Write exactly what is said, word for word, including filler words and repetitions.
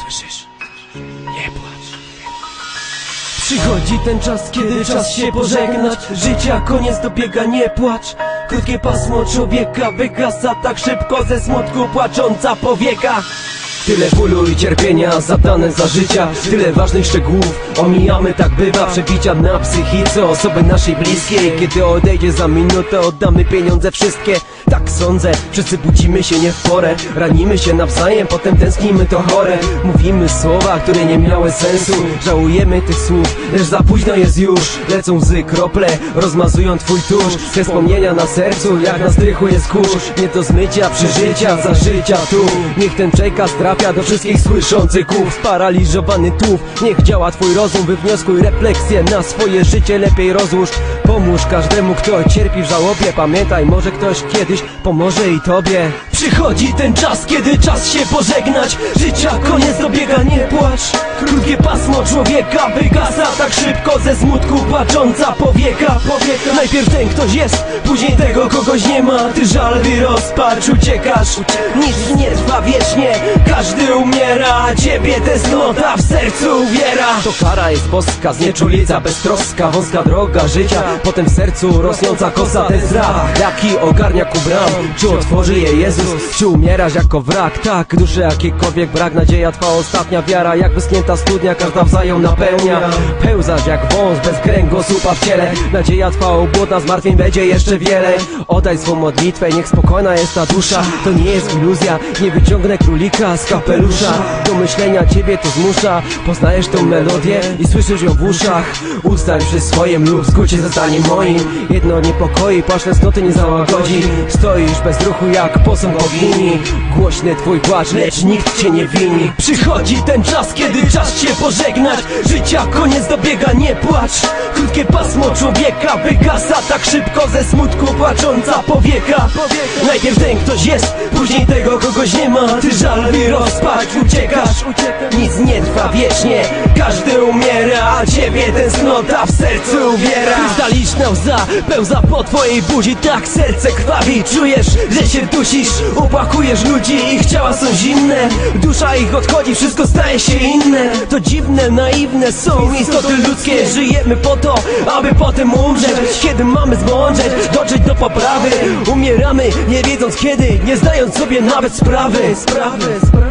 Słyszysz? Nie płacz. Przychodzi ten czas, kiedy czas się pożegnać. Życia koniec dobiega, nie płacz. Krótkie pasmo człowieka wygasa tak szybko, ze smutku płacząca powieka. Tyle bólu i cierpienia zadane za życia, tyle ważnych szczegółów omijamy, tak bywa. Przebicia na psychice osoby naszej bliskiej. Kiedy odejdzie za minutę, oddamy pieniądze wszystkie. Tak sądzę, wszyscy budzimy się nie w porę. Ranimy się nawzajem, potem tęsknimy, to chore. Mówimy słowa, które nie miały sensu. Żałujemy tych słów, lecz za późno jest już. Lecą łzy, krople, rozmazują twój tusz. Te wspomnienia na sercu, jak na strychu jest kurz. Nie do zmycia, przeżycia, za życia tu. Niech ten przekaz trafia do wszystkich słyszących głów. Sparaliżowany tłów, niech działa twój rozum. Wywnioskuj refleksję na swoje życie, lepiej rozłóż. Pomóż każdemu, kto cierpi w żałobie. Pamiętaj, może ktoś kiedyś pomoże i tobie. Przychodzi ten czas, kiedy czas się pożegnać. Życia koniec dobiega, nie płacz. Krótkie pasmo człowieka wygasa tak szybko, ze smutku płacząca powieka, powieka. Najpierw ten ktoś jest, później tego kogoś nie ma. Ty żal, wy rozpacz, uciekasz. Nic nie trwa wiecznie, każdy umiera, a ciebie tęsknota w sercu uwiera. To kara jest boska, znieczulica, beztroska. Wąska droga życia, potem w sercu rosnąca kosa. Ten strach, jaki ogarnia ku bram. Czy otworzy je Jezus, czy umierasz jako wrak? Tak, duszy jakikolwiek brak, nadzieja twa ostatnia wiara. Jak wyschnięta studnia, każda wzajem napełnia. Pełzasz jak wąs bez kręgosłupa w ciele. Nadzieja twa obłudna, zmartwień będzie jeszcze wiele. Oddaj swą modlitwę, niech spokojna jest ta dusza. To nie jest iluzja, nie wyciągnę królika z kapelusza. Do myślenia ciebie to zmusza. Poznajesz tą melodię i słyszysz ją w uszach. Ustań przy swoim lub skrócie zostanie moim. Jedno niepokoi, płaszcz tęsknoty nie załagodzi. Stoisz bez ruchu jak posąg bogini. Głośny twój płacz, lecz nikt cię nie wini. Przychodzi ten czas, kiedy czas się pożegnać. Życia koniec dobiega, nie płacz. Krótkie pasmo człowieka wygasa tak szybko, ze smutku płacząca powieka. Najpierw ten ktoś jest, później tego kogoś nie ma. Ty żal, wy rozpacz, uciekasz. Nic nie trwa wiecznie, każdy umiera, a ciebie tęsknota w sercu uwiera. Krystaliczna łza pełza po twojej buzi, tak serce krwawi. Czujesz, że się dusisz, opłakujesz ludzi, ich ciała są zimne. Dusza ich odchodzi, wszystko staje się inne. To dziwne, naiwne są istoty ludzkie. Żyjemy po to, aby potem umrzeć. Kiedy mamy zmądrzeć, dotrzeć do poprawy. Umieramy, nie wiedząc kiedy, nie zdając sobie nawet sprawy. Sprawy, sprawy.